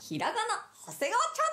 ひらがな長谷川チ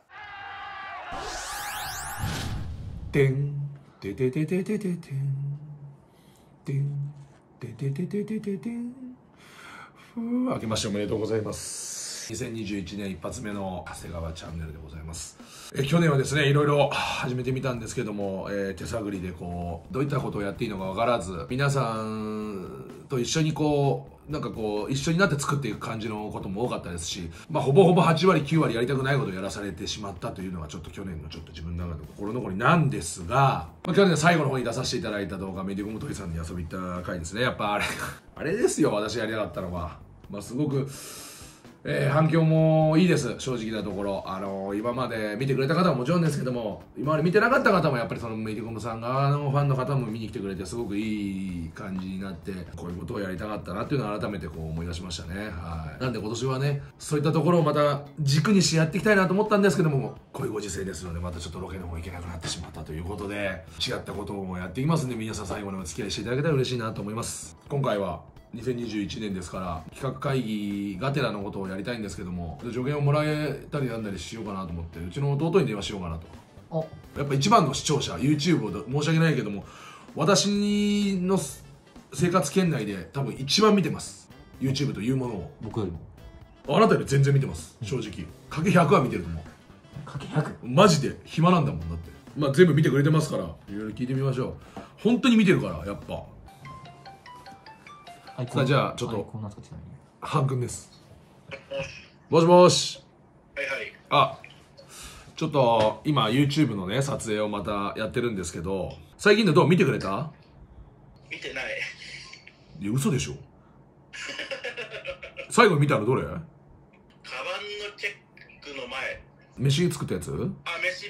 ャンネル。 てんてててててててんてんてててててててん。明けましておめでとうございます。2021年一発目の長谷川チャンネルでございます。去年はですね、いろいろ始めてみたんですけども、手探りでこうどういったことをやっていいのか分からず、皆さんと一緒に一緒になって作っていく感じのことも多かったですし、ほぼほぼ8割9割やりたくないことをやらされてしまったというのがちょっと去年の自分の中で心残りなんですが、去年の最後の方に出させていただいた動画、メディコムトイさんに遊び行った回ですね。やっぱあれですよ、私やりたかったのは。すごく反響もいいです、正直なところ。今まで見てくれた方はもちろんですけども、今まで見てなかった方もやっぱりそのメディコムさん側のファンの方も見に来てくれて、すごくいい感じになって、こういうことをやりたかったなっていうのを改めて思い出しましたね。はい。なんで今年はね、そういったところをまた軸にしてやっていきたいなと思ったんですけども、こういうご時世ですので、またちょっとロケの方行けなくなってしまったということで、違ったことをやっていきますんで、皆さん最後までお付き合いしていただけたら嬉しいなと思います。今回は2021年ですから企画会議がてらのことをやりたいんですけども、助言をもらえたりなんだりしようかなと思って、うちの弟に電話しようかなと。やっぱ一番の視聴者 YouTube を申し訳ないけども、私の生活圏内で多分一番見てます、 YouTube というものを。 僕よりもあなたより全然見てます、正直。かけ100は見てると思う。 かけ 100？ マジで暇なんだもん。だって全部見てくれてますから、いろいろ聞いてみましょう。本当に見てるからやっぱ。さあ、じゃあちょっとハン君です。もしもし。 はいはい。 あ、ちょっと今 YouTube のね撮影をまたやってるんですけど、最近のどう見てくれた？ 見てない。 いや、嘘でしょ。最後見たのどれ？ カバンのチェックの前。 飯作ったやつ？ あ、飯。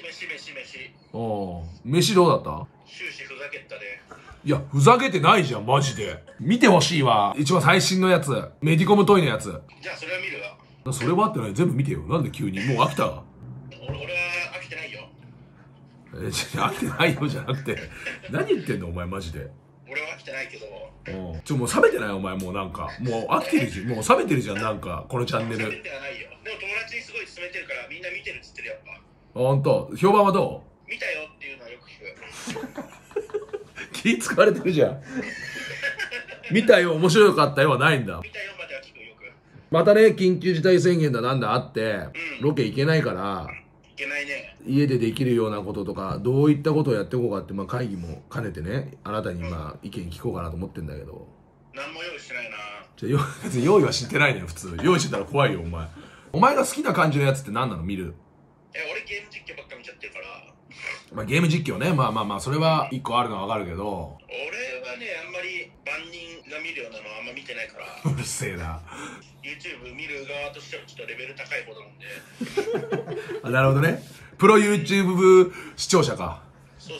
飯どうだった？ 終始ふざけたね。 いや、ふざけてないじゃん、マジで。見てほしいわ。一番最新のやつ。メディコムトイのやつ。 じゃあそれは見るわ。 それはってない、全部見てよ。なんで急に。もう飽きた？ 俺は飽きてないよ。 飽きてないよじゃなくて。何言ってんのお前マジで。 俺は飽きてないけど。 もう冷めてないお前。もうなんか。もう飽きてるし、もう冷めてるじゃん、なんか。このチャンネル。 冷めてはないよ。でも友達にすごい勧めてるからみんな見てるっつってるやっぱ。 ほんと。評判はどう？ 見たよっていうのはよく聞く。 気使われてるじゃん。見たよ、面白かったよはないんだ。 見たよまでは聞くよく。 またね、緊急事態宣言だなんだあって、ロケ行けないから、 いけないね。 家でできるようなこととか、どういったことをやっていこうかって、会議も兼ねてね、あなたに意見聞こうかなと思ってんだけど。 何も用意してないな。 別に用意はしてないのよ、普通。用意してたら怖いよ、お前。お前が好きな感じのやつって何なの？見る。 俺ゲーム実況ばっか見ちゃってるから。 ゲーム実況ね。それは一個あるのはわかるけど。 俺はね、あんまり万人が見るようなのはあんま見てないから。 うるせえな。 YouTube 見る側としてはちょっとレベル高い方なんで。 なるほどね。プロ YouTube 視聴者か。 そう。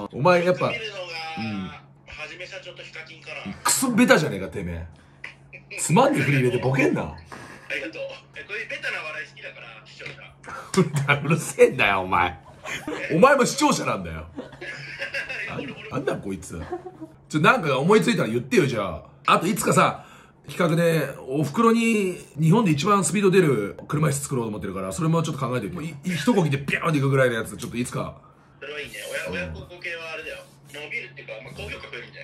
お前やっぱ見るのが、はじめ社長とヒカキンかな。 クソベタじゃねえか、てめえ。つまんねえ振り入れてボケんな。 ありがとう。こういうベタな笑い好きだから、視聴者。 うるせえんだよ、お前。お前も視聴者なんだよ。なんだこいつ。なんか思いついたら言ってよ、じゃあ。あといつかさ、企画でお袋に日本で一番スピード出る車椅子作ろうと思ってるから、それもちょっと考えておいて。一こぎでピャーンっていくぐらいのやつ、ちょっといつか。 それはいいね。親孝行系はあれだよ。伸びるっていうか、高評価増えるんじゃない？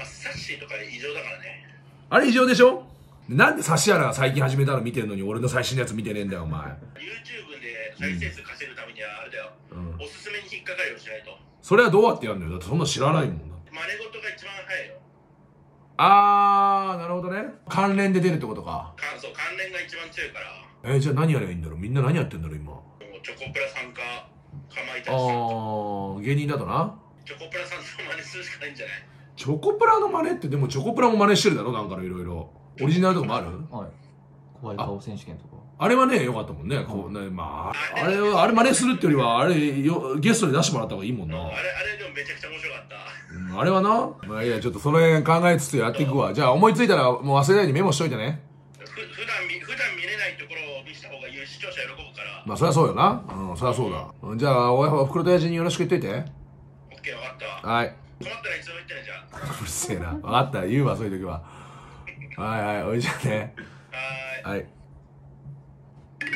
サッシーとかで異常だからね。 あれ異常でしょ？なんで指原が最近始めたの見てるのに俺の最新のやつ見てねえんだよ、お前。 YouTube で再生数稼ぐためにはあれだよ。おすすめに引っかかるようにしないと。 それはどうやってやるのよ。だってそんな知らないもん。 真似事が一番早いよ。 なるほどね。関連で出るってことか。 そう、関連が一番強いから。 じゃあ何やればいいんだろう。みんな何やってんだろう、今。 チョコプラさんか、かまいたちさん。 芸人だとな。 チョコプラさんの真似するしかないんじゃない？ チョコプラの真似って、でもチョコプラも真似してるだろ、なんかいろいろ。オリジナルとかもある？ はい。怖い顔選手権とか。 あれはね、よかったもんね。あれ真似するってよりは、ゲストで出してもらった方がいいもんな。 あれでもめちゃくちゃ面白かった。 あれはな。いや、ちょっとその辺考えつつやっていくわ。じゃあ思いついたらもう忘れないようにメモしといてね。 普段見れないところを見せた方が視聴者喜ぶから。 そりゃそうよな。そりゃそうだ。じゃあおふくろと親父によろしく言っといて。 オッケー、分かったわ。 はい。 困ったらいつでも言ってね、じゃあ。 うるせえな。分かった。言うわ、そういう時は。はい、おいじゃあね。 はい。 はい。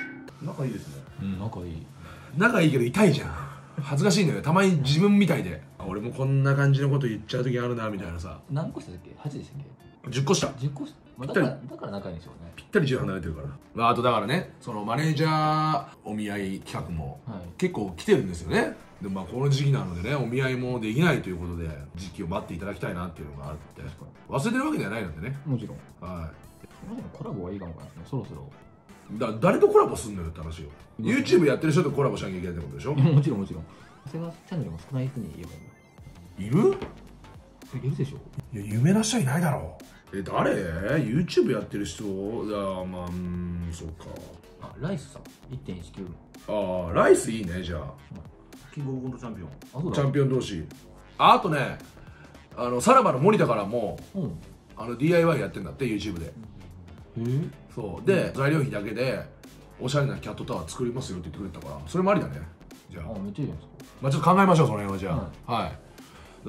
仲いいですね。 うん仲いい。 仲いいけど痛いじゃん。恥ずかしいんだよね。たまに自分みたいで、俺もこんな感じのこと言っちゃう時あるなみたいなさ。 何個したっけ？8でしたっ 10個下け？10個下、まあ、だから仲いいんですよね。 ぴったり10離れてるから。あとだからね、そのマネージャーお見合い企画もはい結構来てるんですよね。でまあこの時期なのでね、お見合いもできないということで時期を待っていただきたいなっていうのがあって忘れてるわけではないのでね。 もちろん。 はそのコラボはいいかもわかんないですね。そろそろ。 誰とコラボすんのよって話よ。 YouTube やってる人とコラボしなきゃいけないってことでしょ。 もちろんもちろん。長谷川チャンネルも少ない人に言えばいいの。 いる？ いるでしょ。 いや有名な人いないだろう。誰？ YouTube やってる人。まあそうか。 あ、ライスさん 1.19 ああライスいいね。じゃあキングオブコントチャンピオン。 あ、そうだ。 チャンピオン同士。あとね、さらばの森田からもうん。 DIY やってんだって YouTube で。そうで、材料費だけでおしゃれなキャットタワー作りますよって言ってくれたから、それもありだね。じゃああ、めっちゃいいじゃないですか。 まあちょっと考えましょう、その辺は。じゃあはい、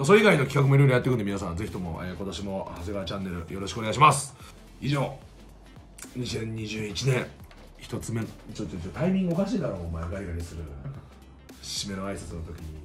それ以外の企画もいろいろやっていくんで、皆さんぜひとも、今年も長谷川チャンネルよろしくお願いします。以上、2021年一つ目。ちょタイミングおかしいだろお前、ガリガリする締めの挨拶の時に。